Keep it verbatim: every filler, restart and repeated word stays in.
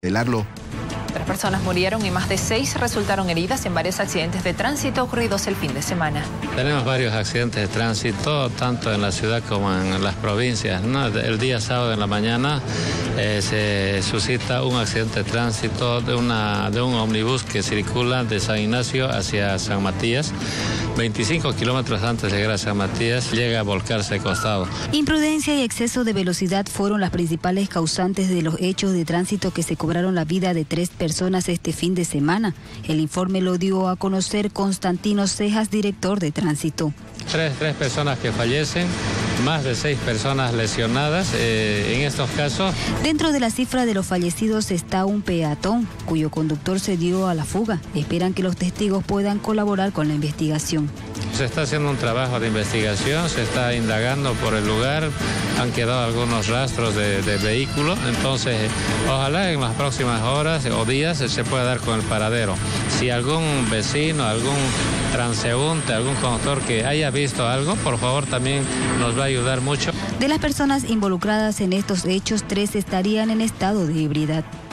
Velarlo. Tres personas murieron y más de seis resultaron heridas en varios accidentes de tránsito ocurridos el fin de semana. Tenemos varios accidentes de tránsito, tanto en la ciudad como en las provincias, ¿no? El día sábado en la mañana eh, se suscita un accidente de tránsito de, una, de un ómnibus que circula de San Ignacio hacia San Matías. veinticinco kilómetros antes de llegar a San Matías, llega a volcarse de costado. Imprudencia y exceso de velocidad fueron las principales causantes de los hechos de tránsito que se cobraron la vida de tres personas este fin de semana. El informe lo dio a conocer Constantino Cejas, director de tránsito. Tres, tres personas que fallecen, más de seis personas lesionadas eh, en estos casos. Dentro de la cifra de los fallecidos está un peatón, cuyo conductor se dio a la fuga. Esperan que los testigos puedan colaborar con la investigación. Se está haciendo un trabajo de investigación, se está indagando por el lugar, han quedado algunos rastros de, de vehículos, entonces ojalá en las próximas horas o días se pueda dar con el paradero. Si algún vecino, algún transeúnte, algún conductor que haya visto algo, por favor también nos va a ayudar mucho. De las personas involucradas en estos hechos, tres estarían en estado de ebriedad.